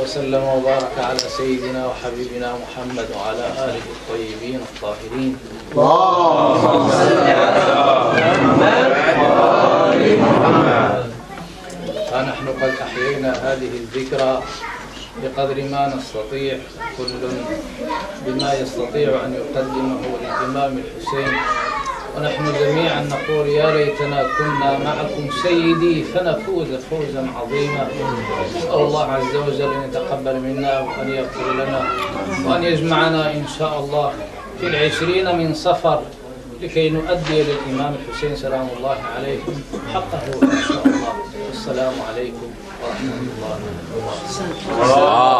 وسلم وبارك على سيدنا وحبيبنا محمد وعلى آله الطيبين الطاهرين. اللهم صل على محمد. فنحن قد أحيينا هذه الذكرى بقدر ما نستطيع، كل بما يستطيع أن يقدمه للإمام الحسين، ونحن جميعا نقول يا ليتنا كنا معكم سيدي فنفوز فوزا عظيما. نسأل الله عز وجل أن يتقبل منا وأن يغفر لنا وأن يجمعنا إن شاء الله في 20 من صفر لكي نؤدي للإمام الحسين سلام الله عليه حقه إن شاء الله. والسلام عليكم ورحمة الله وبركاته.